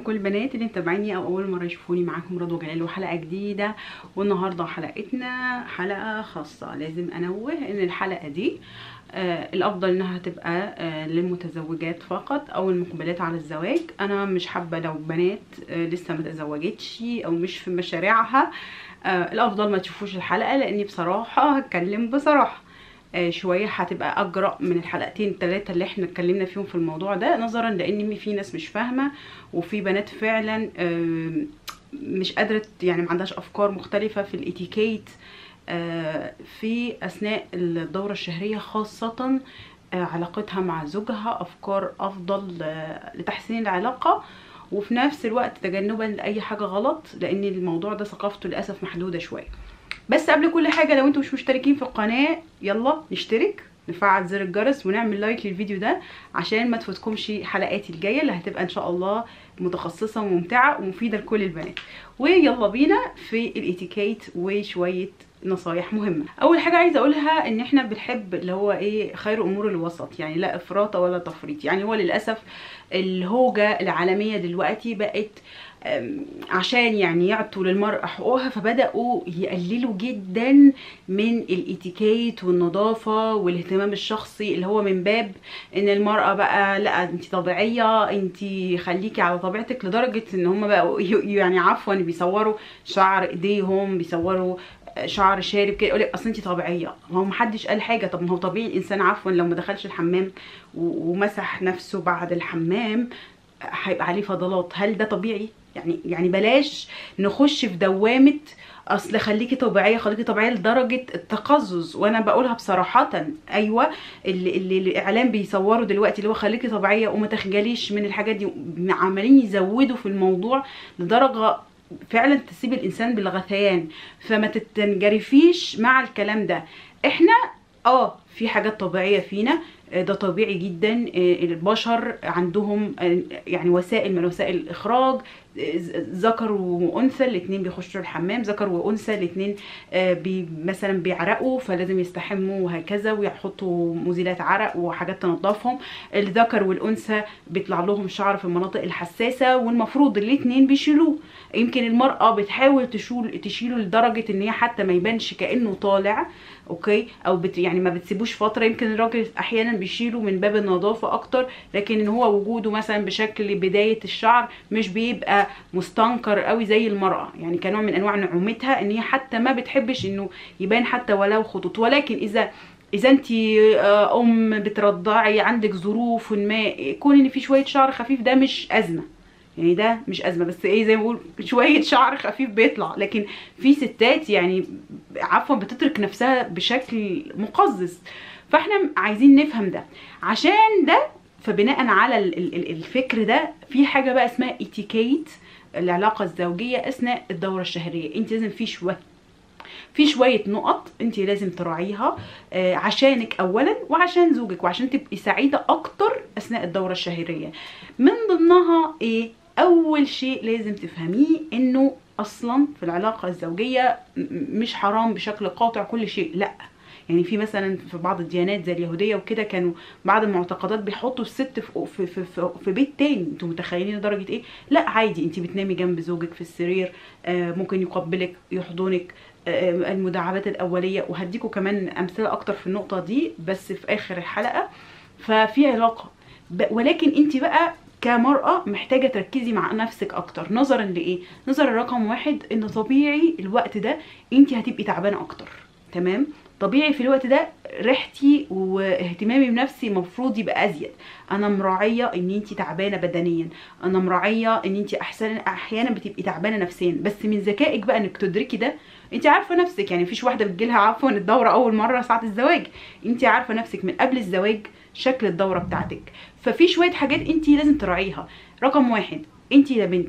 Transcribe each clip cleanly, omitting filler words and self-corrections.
لكل البنات اللي متابعيني او اول مره يشوفوني. معاكم رضوى جلال وحلقه جديده. والنهارده حلقتنا حلقه خاصه. لازم انوه ان الحلقه دي الافضل انها تبقى للمتزوجات فقط او المقبلات على الزواج. انا مش حابه لو بنات لسه ما تزوجتش او مش في مشاريعها الافضل ما تشوفوش الحلقه، لاني بصراحه هتكلم بصراحه شويه هتبقى اجرأ من الحلقتين الثلاثه اللي احنا اتكلمنا فيهم في الموضوع ده، نظرا لان في ناس مش فاهمه وفي بنات فعلا مش قادره، يعني ما عندهاش افكار مختلفه في الاتيكيت في اثناء الدوره الشهريه، خاصه علاقتها مع زوجها، افكار افضل لتحسين العلاقه وفي نفس الوقت تجنبا لاي حاجه غلط، لان الموضوع ده ثقافته للاسف محدوده شويه. بس قبل كل حاجه لو انتم مش مشتركين في القناه يلا نشترك، نفعل زر الجرس ونعمل لايك للفيديو ده عشان ما تفوتكمش حلقاتي الجايه اللي هتبقى ان شاء الله متخصصه وممتعه ومفيده لكل البنات. ويلا بينا في الاتيكيت وشويه نصايح مهمه. اول حاجه عايزه اقولها ان احنا بنحب اللي هو ايه، خير امور الوسط، يعني لا افراط ولا تفريط. يعني هو للاسف الهوجه العالميه دلوقتي بقت عشان يعني يعطوا للمرأة حقوقها، فبدأوا يقللوا جدا من الاتيكيت والنظافة والاهتمام الشخصي، اللي هو من باب ان المرأة بقى لا انت طبيعية، انت خليكي على طبيعتك، لدرجة ان هم بقوا يعني عفوا بيصوروا شعر ايديهم، بيصوروا شعر شارب كده، يقولك اصل انت طبيعيه. ما هو محدش قال حاجه. طب ما هو طبيعي الانسان عفوا لو ما دخلش الحمام ومسح نفسه بعد الحمام هيبقى عليه فضلات، هل ده طبيعي؟ يعني بلاش نخش في دوامه اصل خليكي طبيعيه خليكي طبيعيه لدرجه التقزز. وانا بقولها بصراحه، ايوه اللي الاعلام بيصوروا دلوقتي اللي هو خليكي طبيعيه وما تخجليش من الحاجات دي، عمالين يزودوا في الموضوع لدرجه فعلا تسيب الانسان بالغثيان. فما تتنجرفيش مع الكلام ده. احنا في حاجات طبيعيه فينا، ده طبيعي جدا. البشر عندهم يعني وسائل من وسائل الاخراج، ذكر وانثى الاثنين بيخشوا الحمام، ذكر وانثى الاثنين مثلا بيعرقوا فلازم يستحموا وهكذا، ويحطوا مزيلات عرق وحاجات تنظفهم. الذكر والانثى بيطلع لهم شعر في المناطق الحساسه والمفروض الاثنين بيشيلوه. يمكن المراه بتحاول تشيله لدرجه ان هي حتى ما يبانش كانه طالع، اوكي، او يعني ما بتسيبوش فتره. يمكن الراجل احيانا بيشيله من باب النظافه اكتر، لكن ان هو وجوده مثلا بشكل بدايه الشعر مش بيبقى مستنكر قوي زي المراه، يعني كنوع من انواع نعومتها ان هي حتى ما بتحبش انه يبان حتى ولو خطوط. ولكن اذا انت بترضعي، عندك ظروف ما، يكون ان في شويه شعر خفيف، ده مش ازمه، يعني ده مش ازمه، بس ايه زي ما بقول شويه شعر خفيف بيطلع. لكن في ستات يعني عفوا بتترك نفسها بشكل مقزز. فاحنا عايزين نفهم ده. عشان ده فبناء على الفكر ده في حاجه بقى اسمها اتيكيت العلاقه الزوجيه اثناء الدوره الشهريه. انت لازم في شويه نقط انت لازم تراعيها عشانك اولا وعشان زوجك وعشان تبقي سعيده اكتر اثناء الدوره الشهريه. من ضمنها ايه؟ اول شيء لازم تفهميه انه اصلا في العلاقه الزوجيه مش حرام بشكل قاطع كل شيء، لا. يعني في مثلا في بعض الديانات زي اليهوديه وكده كانوا بعض المعتقدات بيحطوا الست في بيت تاني. انتوا متخيلين لدرجه ايه؟ لا عادي، انت بتنامي جنب زوجك في السرير، ممكن يقبلك يحضنك، المداعبات الاوليه، وهديكوا كمان امثله اكتر في النقطه دي بس في اخر الحلقه. ففي علاقه ولكن انت بقى كمرأة محتاجة تركزي مع نفسك اكتر. نظرا لايه؟ نظرا رقم واحد ان طبيعي الوقت ده انت هتبقي تعبانة اكتر، تمام؟ طبيعي في الوقت ده ريحتي واهتمامي بنفسي المفروض يبقى ازيد. انا مراعيه ان انت تعبانه بدنيا، انا مراعيه ان انت احيانا بتبقي تعبانه نفسيا، بس من ذكائك بقى انك تدركي ده. انت عارفه نفسك، يعني مفيش واحده بتجيلها عفوا الدوره اول مره ساعه الزواج، انت عارفه نفسك من قبل الزواج شكل الدوره بتاعتك. ففي شويه حاجات انت لازم تراعيها. رقم واحد، انت يا بنت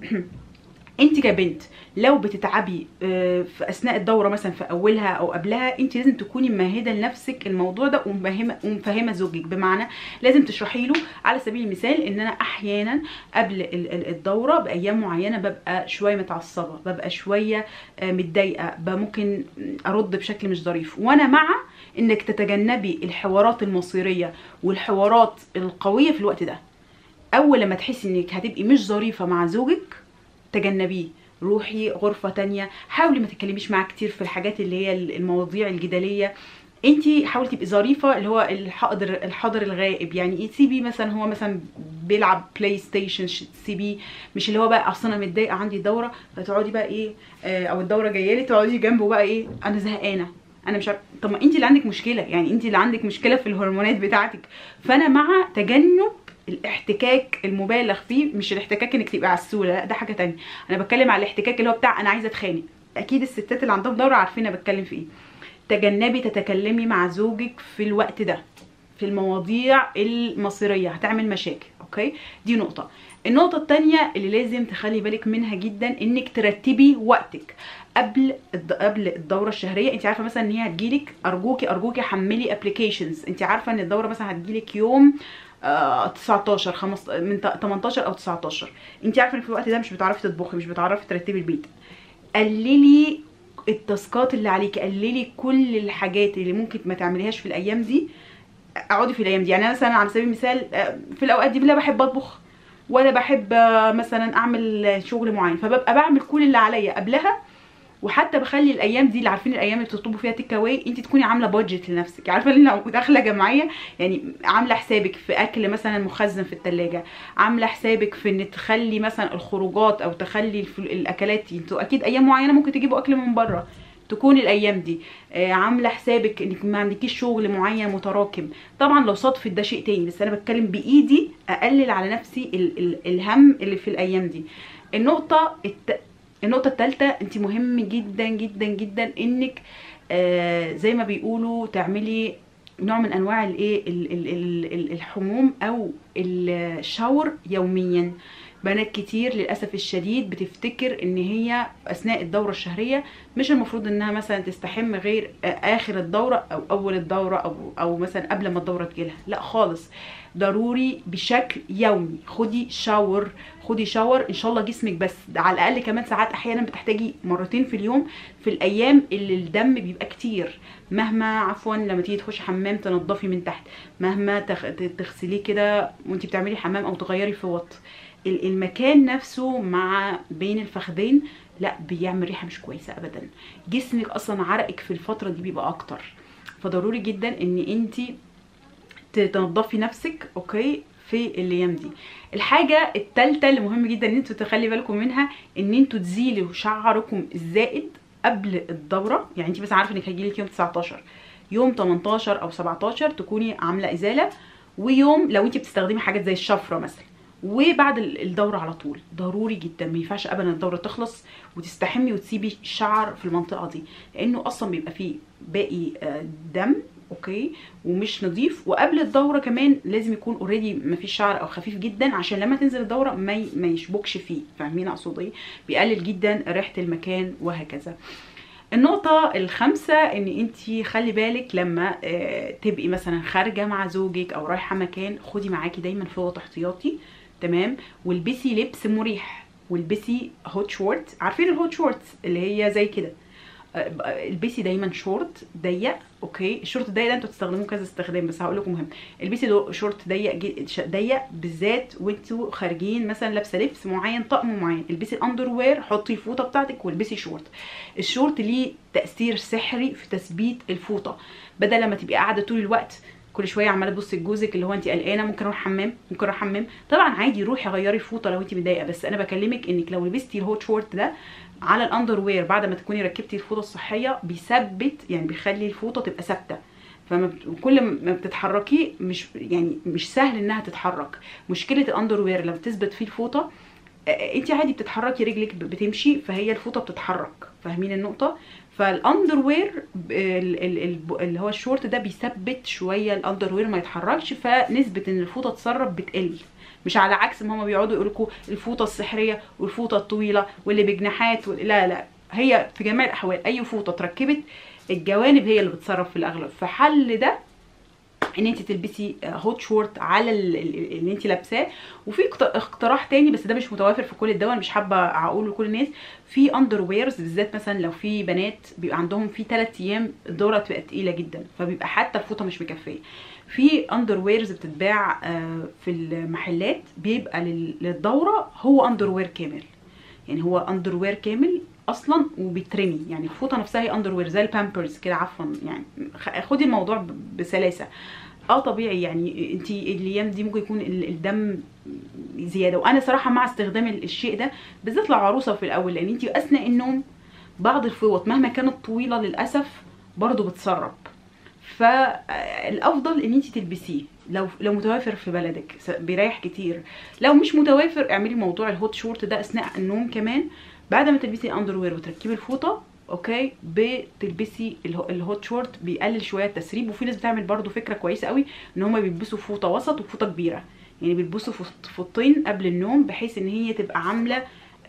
انت كبنت لو بتتعبي في اثناء الدوره مثلا في اولها او قبلها، انت لازم تكوني ممهده لنفسك الموضوع ده ومفهمه زوجك. بمعنى لازم تشرحي له على سبيل المثال ان انا احيانا قبل الدوره بايام معينه ببقى شويه متعصبه، ببقى شويه متضايقه، ممكن ارد بشكل مش ظريف، وانا مع انك تتجنبي الحوارات المصيريه والحوارات القويه في الوقت ده. اول لما تحسي انك هتبقي مش ظريفه مع زوجك تجنبيه، روحي غرفه تانية، حاولي ما تتكلميش معاه كتير في الحاجات اللي هي المواضيع الجدليه. انتي حاولي تبقي ظريفه، اللي هو الحاضر الغائب. يعني ايه، سيبي مثلا هو مثلا بيلعب بلاي ستيشن، سيبيه. مش اللي هو بقى اصل انا متضايقه عندي دوره فتقعدي بقى ايه، او الدوره جايه لي تقعدي جنبه بقى ايه، انا زهقانه انا مش عارفه. طب ما انت اللي عندك مشكله، يعني انت اللي عندك مشكله في الهرمونات بتاعتك. فانا مع تجنب الاحتكاك المبالغ فيه، مش الاحتكاك انك تبقى عسوله، لا ده حاجه تانية. انا بتكلم على الاحتكاك اللي هو بتاع انا عايزه اتخانق. اكيد الستات اللي عندهم دوره عارفين انا بتكلم في ايه. تجنبي تتكلمي مع زوجك في الوقت ده في المواضيع المصيريه، هتعمل مشاكل. اوكي، دي نقطه. النقطه الثانيه اللي لازم تخلي بالك منها جدا، انك ترتبي وقتك قبل الدوره الشهريه. انت عارفه مثلا ان هي هتجيلك، ارجوكي حملي ابلكيشنز. انت عارفه ان الدوره مثلا هتجيلك يوم 19 من 18 او 19. انت عارفه ان في الوقت ده مش بتعرفي تطبخي، مش بتعرفي ترتبي البيت. قللي التاسكات اللي عليكي، قللي كل الحاجات اللي ممكن ما تعمليهاش في الايام دي. اقعدي في الايام دي. يعني مثلا على سبيل المثال في الاوقات دي لا بحب اطبخ ولا بحب مثلا اعمل شغل معين، فببقى بعمل كل اللي عليا قبلها. وحتى بخلي الايام دي اللي عارفين الايام اللي بتطلبوا فيها تيك اواي، انت تكوني عامله بادجت لنفسك. عارفه ان لو داخله جمعيه يعني عامله حسابك في اكل مثلا مخزن في الثلاجه، عامله حسابك في ان تخلي مثلا الخروجات او تخلي الاكلات. انتوا اكيد ايام معينه ممكن تجيبوا اكل من بره، تكون الايام دي عامله حسابك انك ما عندكيش شغل معين متراكم. طبعا لو صدفت ده شيء تاني، بس انا بتكلم بايدي اقلل على نفسي الهم اللي في الايام دي. النقطة الثالثة، انت مهم جدا جدا جدا انك زي ما بيقولوا تعملي نوع من انواع الايه الحموم او الشاور يوميا. بنات كتير للاسف الشديد بتفتكر ان هي اثناء الدوره الشهريه مش المفروض انها مثلا تستحم غير اخر الدوره او اول الدوره او مثلا قبل ما الدوره تجيلها. لا خالص، ضروري بشكل يومي. خدي شاور ان شاء الله جسمك، بس على الاقل كمان ساعات احيانا بتحتاجي مرتين في اليوم في الايام اللي الدم بيبقى كتير. مهما عفوا لما تيجي تخشي حمام تنضفي من تحت، مهما تغسليه كده وانت بتعملي حمام او تغيري فوط، المكان نفسه مع بين الفخذين لا بيعمل ريحه مش كويسه ابدا. جسمك اصلا عرقك في الفتره دي بيبقى اكتر، فضروري جدا ان انت تنضفي نفسك اوكي في الايام دي. الحاجه الثالثه اللي مهم جدا ان انتوا تخلي بالكم منها، ان انتوا تزيلوا شعركم الزائد قبل الدوره. يعني انت بس عارفه انك هيجيلك يوم 19، يوم 18 او 17 تكوني عامله ازاله. ويوم لو انت بتستخدمي حاجات زي الشفره مثلا، وبعد الدوره على طول. ضروري جدا، ما ينفعش ابدا الدوره تخلص وتستحمي وتسيبي الشعر في المنطقه دي، لانه اصلا بيبقى فيه باقي دم اوكي ومش نظيف. وقبل الدوره كمان لازم يكون اوريدي مفيش شعر او خفيف جدا، عشان لما تنزل الدوره ما يشبكش فيه. فاهمين اقصد ايه؟ بيقلل جدا ريحه المكان وهكذا. النقطة الخامسة ان انتي خلي بالك لما تبقي مثلا خارجة مع زوجك او رايحة مكان، خدي معاكي دايما فوط احتياطي تمام. والبسي لبس مريح، والبسي هوت شورت. عارفين الهوت شورت اللي هي زي كده؟ البسي دايما شورت ضيق اوكي. الشورت الضيق ده انتوا تستخدموه كذا استخدام، بس هقول لكم مهم. البسي شورت ضيق بالذات وانتوا خارجين مثلا لابسه لبس معين طقم معين. البسي الاندر وير، حطي الفوطه بتاعتك والبسي شورت. الشورت ليه تاثير سحري في تثبيت الفوطه، بدل ما تبقي قاعده طول الوقت كل شويه عماله تبصي لجوزك اللي هو انت قلقانه ممكن اروح حمام. طبعا عادي روحي غيري الفوطه لو انت متضايقه، بس انا بكلمك انك لو لبستي الهوت شورت ده على الاندر وير بعد ما تكوني ركبتي الفوطه الصحيه، بيثبت يعني بيخلي الفوطه تبقى ثابته. فكل ما بتتحركي مش سهل انها تتحرك. مشكله الاندر وير لما تثبت فيه الفوطه انت عادي بتتحركي رجلك بتمشي، فهي الفوطه بتتحرك. فاهمين النقطه؟ فالاندر وير اللي هو الشورت ده بيثبت شويه الاندر وير ما يتحركش، فنسبه ان الفوطه تسرب بتقل. مش على عكس ما هما بيقعدوا يقولوا لكم الفوطه السحريه والفوطه الطويله واللي بجناحات لا، هي في جميع الاحوال اي فوطه اتركبت الجوانب هي اللي بتسرب في الاغلب. فحل ده ان انت تلبسي هوت شورت على اللي انت لابساه. وفي اقتراح تاني بس ده مش متوافر في كل الدول، مش حابه اقوله لكل الناس، في اندر ويرز بالذات مثلا لو في بنات بيبقى عندهم في 3 ايام الدوره بتبقى تقيله جدا فبيبقى حتى الفوطه مش مكفيه. في اندر ويرز بتتباع في المحلات بيبقى للدوره هو اندر وير كامل، يعني هو اندر وير كامل اصلا وبيترمي، يعني الفوطه نفسها هي اندر وير زي البامبرز كده عفوا، يعني خدي الموضوع بسلاسه. طبيعي يعني انت الايام دي ممكن يكون الدم زياده، وانا صراحه مع استخدام الشيء ده بالذات للعروسه في الاول، لان انت اثناء النوم بعض الفوط مهما كانت طويله للاسف برضو بتسرب، فالافضل ان انت تلبسيه لو متوافر في بلدك بيريح كتير. لو مش متوافر اعملي موضوع الهوت شورت ده اثناء النوم كمان، بعد ما تلبسي اندر وير وتركبي الفوطه اوكي بتلبسي الهوت شورت بيقلل شويه التسريب. وفي ناس بتعمل برده فكره كويسه قوي ان هم بيلبسوا فوطه وسط وفوطه كبيره، يعني بيلبسوا فوطين قبل النوم بحيث ان هي تبقى عامله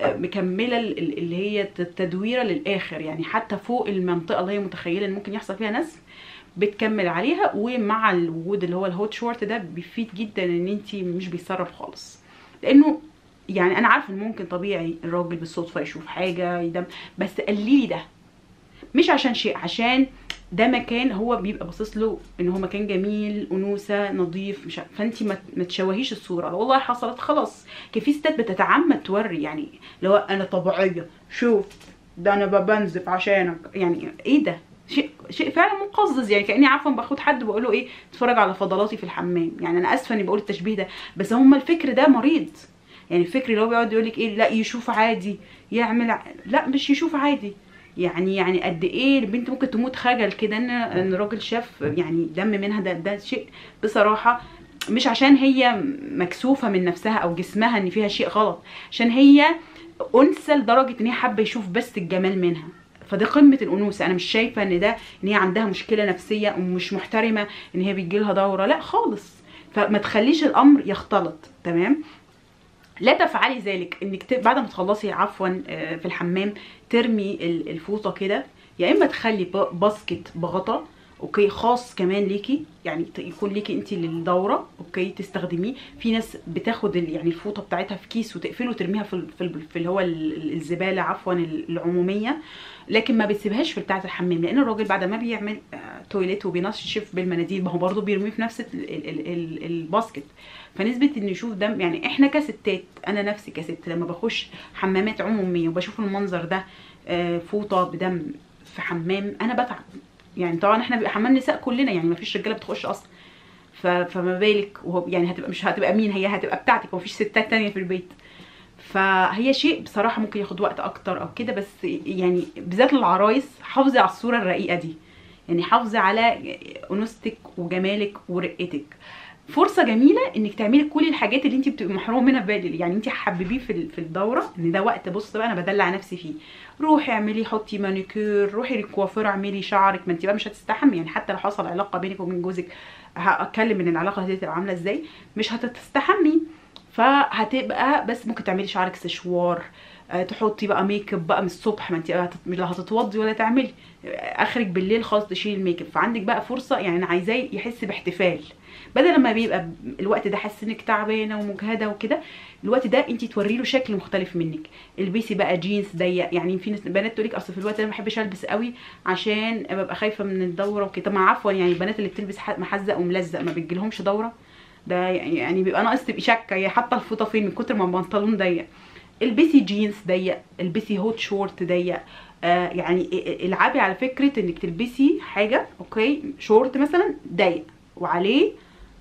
مكمله اللي هي التدويره للاخر، يعني حتى فوق المنطقه اللي هي متخيله ان ممكن يحصل فيها نسف بتكمل عليها. ومع الوجود اللي هو الهوت شورت ده بيفيد جدا ان انت مش بيسرب خالص، لانه يعني انا عارفه ان ممكن طبيعي الراجل بالصدفه يشوف حاجه يدم، بس قللي ده مش عشان شيء، عشان ده مكان هو بيبقى باصص له ان هو مكان جميل انوثه نظيف، مش فانت ما تشوهيش الصوره. لو والله حصلت خلاص، كان في ستات بتتعمد توري يعني لو انا طبيعيه شوف ده انا بنزف عشانك، يعني ايه ده؟ شيء فعلا مقزز، يعني كاني عارفه باخد حد بقول له ايه اتفرج على فضلاتي في الحمام، يعني انا اسفه اني بقول التشبيه ده بس هم الفكر ده مريض، يعني الفكر اللي هو بيقعد يقول لك ايه لا يشوف عادي يعمل لا مش يشوف عادي، يعني قد ايه البنت ممكن تموت خجل كده ان راجل شاف يعني دم منها، ده شيء بصراحه مش عشان هي مكسوفه من نفسها او جسمها ان فيها شيء غلط، عشان هي انثى لدرجه ان هي حابه يشوف بس الجمال منها، فده قمه الانوثه. انا مش شايفه ان هي عندها مشكله نفسيه ومش محترمه ان هي بيجيلها دوره، لا خالص. فما تخليش الامر يختلط، تمام؟ لا تفعلي ذلك انك بعد ما تخلصي عفوا في الحمام ترمي الفوطه كده، يا اما تخلي باسكت بغطا اوكي خاص كمان ليكي، يعني يكون ليكي انت للدوره اوكي تستخدميه. في ناس بتاخد يعني الفوطه بتاعتها في كيس وتقفله وترميها في اللي هو الزباله عفوا العموميه، لكن ما بتسيبهاش في بتاعه الحمام، لان الراجل بعد ما بيعمل تويليت وبينشف بالمناديل ما هو برده بيرميه في نفس الباسكت، فنسبه انه يشوف دم. يعني احنا كستات، انا نفسي كست لما بخش حمامات عموميه وبشوف المنظر ده فوطه بدم في حمام انا بتعب، يعني طبعا احنا بيبقى حمام نساء كلنا، يعني ما فيش رجاله بتخش اصلا، فما بالك وهو يعني مش هتبقى مين، هي هتبقى بتاعتك ومفيش ستات تانية في البيت. فهي شيء بصراحه ممكن ياخد وقت اكتر او كده، بس يعني بالذات للعرايس حافظي على الصوره الرقيقه دي، يعني حافظي على انوثتك وجمالك ورقتك. فرصه جميله انك تعملي كل الحاجات اللي انت بتبقي محرومه منها في بالك، يعني انت حببيه في الدوره ان ده وقت بص بقى انا بدلع نفسي فيه، روحي اعملي حطي مانيكير، روحي للكوافير اعملي شعرك، ما انت بقى مش هتستحمي، يعني حتى لو حصل علاقه بينك وبين جوزك هتكلم ان العلاقه دي هتبقى عامله ازاي، مش هتستحمي، فهتبقى بس ممكن تعملي شعرك سشوار، تحطي بقى ميك اب بقى من الصبح، ما انت لا هتتوضي ولا تعملي، اخرك بالليل خالص تشيلي الميك اب، فعندك بقى فرصه، يعني انا عايزاه يحس باحتفال، بدل ما بيبقى الوقت ده حاسس انك تعبانه ومجهده وكده، الوقت ده انت توري له شكل مختلف منك. البسي بقى جينز ضيق، يعني في ناس بنات تقول لك اصل في الوقت ده ما بحبش البس قوي عشان ببقى خايفه من الدوره وكده، ما عفوا يعني البنات اللي بتلبس محزق وملزق ما بتجيلهمش دوره، ده يعني بيبقى ناقص تبقي شاكه هي حاطه الفوطه فين من كتر ما البنطلون ضيق. البسي جينز ضيق، البسي هوت شورت ضيق، يعني العبي على فكره انك تلبسي حاجه اوكي شورت مثلا ضيق وعليه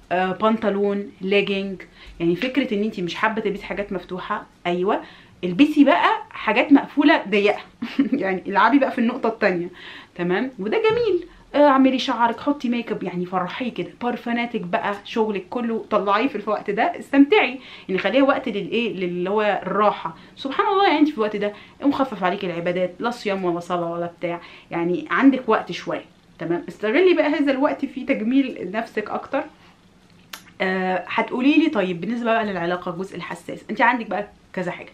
بنطلون ليجينج، يعني فكره ان انت مش حابه تلبسي حاجات مفتوحه، ايوه البسي بقى حاجات مقفوله ضيقه يعني العبي بقى في النقطه الثانيه، تمام؟ وده جميل. اعملي شعرك، حطي ميك اب، يعني فرحيه كده، بارفاناتك بقى شغلك كله طلعيه في الوقت ده، استمتعي، يعني خليه وقت للايه اللي هو الراحه. سبحان الله يعني انت في الوقت ده مخفف عليكي العبادات، لا صيام ولا صلاه ولا بتاع، يعني عندك وقت شويه، تمام؟ استغلي بقى هذا الوقت في تجميل نفسك اكتر. هتقولي لي طيب بالنسبه بقى للعلاقه الجزء الحساس، انت عندك بقى كذا حاجه.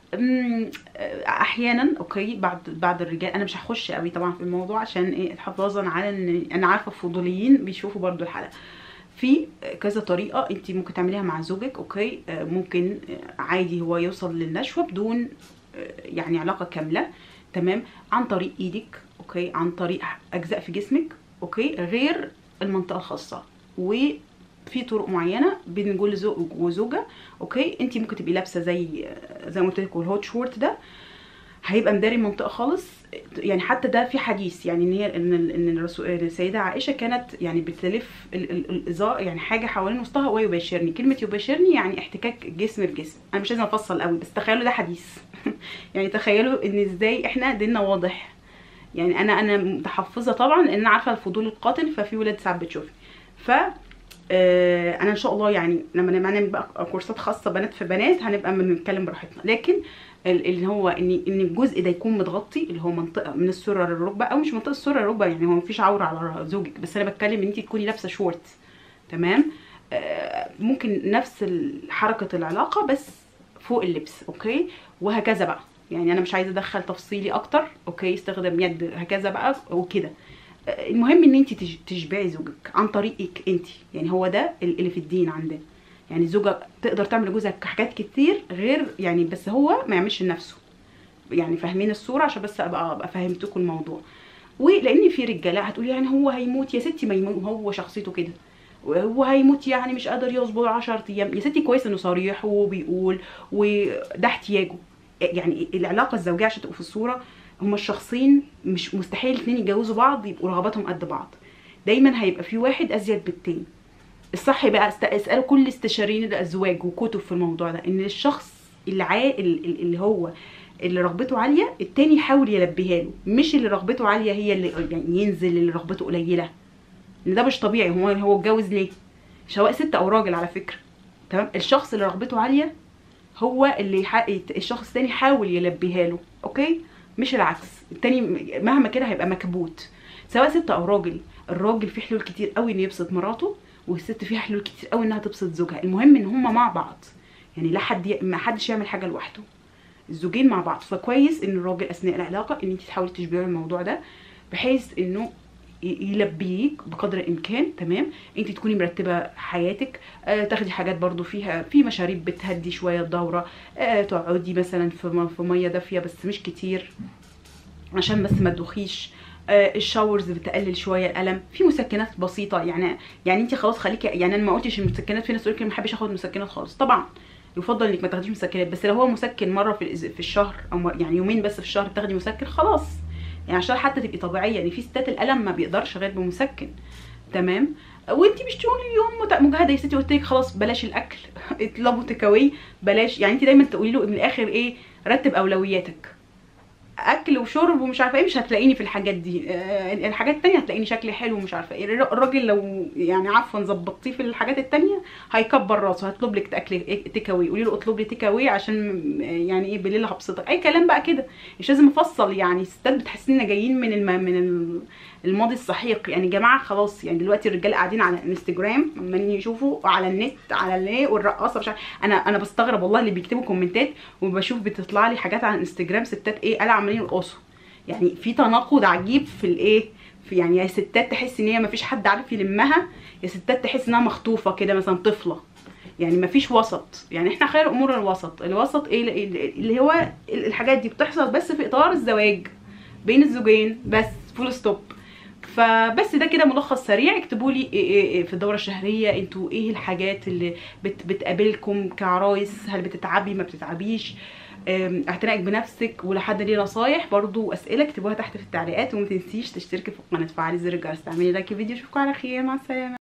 احيانا اوكي بعض الرجال، انا مش هخش قوي طبعا في الموضوع عشان ايه حفاظا على ان انا عارفه الفضوليين بيشوفوا برضو الحلقه، في كذا طريقه انت ممكن تعمليها مع زوجك. اوكي ممكن عادي هو يوصل للنشوه بدون يعني علاقه كامله، تمام، عن طريق ايدك، اوكي، عن طريق اجزاء في جسمك، اوكي، غير المنطقه الخاصه. وفي طرق معينه بنقول زوج وزوجه. اوكي انت ممكن تبقي لابسه زي ما قلت لكم الهوت شورت ده هيبقى مداري المنطقه خالص. يعني حتى ده في حديث يعني ان هي ان السيده عائشه كانت يعني بتلف الازار يعني حاجه حوالين وسطها ويباشرني. كلمه يباشرني يعني احتكاك جسم بجسم. انا مش لازم افصل قوي بس تخيلوا ده حديث. يعني تخيلوا ان ازاي احنا ديننا واضح. يعني انا متحفظه طبعا لان انا عارفه الفضول القاتل، ففي ولاد ساعات بتشوفي. ف انا ان شاء الله يعني لما نعمل بقى كورسات خاصه بنات في بنات هنبقى بنتكلم براحتنا. لكن اللي هو ان الجزء ده يكون متغطي اللي هو منطقه من السره للركبه، او مش منطقه السره للركبه يعني هو مفيش عوره على زوجك، بس انا بتكلم ان انت تكوني لابسه شورت، تمام. ممكن نفس حركه العلاقه بس فوق اللبس، اوكي، وهكذا بقى. يعني انا مش عايزه ادخل تفصيلي اكتر، اوكي، استخدم يد هكذا بقى وكده. المهم ان انت تشبعي زوجك عن طريقك انت، يعني هو ده اللي في الدين عندنا. يعني الزوجه تقدر تعمل لجوزها حاجات كتير غير يعني، بس هو ما يعملش لنفسه. يعني فاهمين الصوره عشان بس ابقى فهمتكم الموضوع. ولان في رجاله هتقولي يعني هو هيموت. يا ستي ما يموت، هو شخصيته كده، هو هيموت يعني مش قادر يصبر 10 ايام. يا ستي كويس انه صريح وبيقول وده احتياجه. يعني العلاقه الزوجيه عشان تبقوا في الصوره، هما الشخصين مش مستحيل الاثنين يتجوزوا بعض يبقوا رغباتهم قد بعض. دايما هيبقى في واحد ازيد بالتاني. الصح بقى اسالوا كل استشاريين الازواج وكتب في الموضوع ده، ان الشخص اللي هو اللي رغبته عاليه التاني يحاول يلبيها له، مش اللي رغبته عاليه هي اللي يعني ينزل اللي رغبته قليله. ان ده مش طبيعي. هو اتجوز ليه؟ سواء ست او راجل على فكره، تمام. الشخص اللي رغبته عاليه هو اللي الشخص التاني يحاول يلبيها له، اوكي، مش العكس. التاني مهما كده هيبقى مكبوت، سواء ست او راجل. الراجل فيه حلول كتير قوي انه يبسط مراته، والست فيها حلول كتير قوي انها تبسط زوجها. المهم ان هما مع بعض، يعني لا ما حدش يعمل حاجه لوحده، الزوجين مع بعض. فكويس ان الراجل اثناء العلاقه ان انت تحاولي تشبعي الموضوع ده بحيث انه يلبيك بقدر الامكان، تمام. انت تكوني مرتبه حياتك، تاخدي حاجات برضو فيها في مشاريب بتهدي شويه الدوره، تقعدي مثلا في ميه دافيه بس مش كتير عشان بس ما تدوخيش، الشاورز بتقلل شويه الالم، في مسكنات بسيطه. يعني انت خلاص خليكي، يعني انا ما قلتش المسكنات، في ناس تقول لي ما بحبش اخد مسكنات خالص. طبعا يفضل انك ما تاخديش مسكنات، بس لو هو مسكن مره في الشهر او يعني يومين بس في الشهر تاخدي مسكن خلاص، يعني عشان حتى تبقي طبيعيه. يعني في ستات الالم ما بيقدرش غير بمسكن، تمام. وانت مش طول اليوم مجهده يا ستي. قلت لك خلاص بلاش الاكل اطلبوا تيك اواي، بلاش. يعني انت دايما تقولي له من الاخر ايه، رتب اولوياتك، اكل وشرب ومش عارفه ايه. مش هتلاقيني في الحاجات دي، الحاجات التانية هتلاقيني شكلي حلو ومش عارفه ايه. الراجل لو يعني عفوا ظبطتيه في الحاجات التانية هيكبر راسه، هيطلب لك اكل تيك اواي. قولي له اطلب لي تيك اواي عشان يعني ايه بالليل هبسطك، اي كلام بقى كده. مش لازم افصل. يعني الستات بتحسين جايين من الماضي السحيق. يعني يا جماعه خلاص، يعني دلوقتي الرجاله قاعدين على الانستجرام عمالين يشوفوا على النت على الايه والرقاصه مش عارفه. انا بستغرب والله اللي بيكتبوا كومنتات وبشوف بتطلع لي حاجات على الانستجرام ستات ايه قال عمالين يرقصوا. يعني في تناقض عجيب في الايه، في يعني يا ستات تحس ان هي مفيش حد عارف يلمها، يا ستات تحس انها مخطوفه كده مثلا طفله. يعني مفيش وسط. يعني احنا خير امور الوسط. الوسط ايه اللي هو الحاجات دي بتحصل بس في اطار الزواج بين الزوجين بس، فول ستوب. فبس ده كده ملخص سريع. اكتبوا لي في الدوره الشهريه انتوا ايه الحاجات اللي بتقابلكم كعرايس، هل بتتعبي ما بتتعبيش، اعتنائك بنفسك، ولحد ليه نصايح برضو اسئله اكتبوها تحت في التعليقات. وما تنسيش تشتركي في القناه، تفعلي زر الجرس، تعملي لايك الفيديو. اشوفكم على خير، مع السلامه.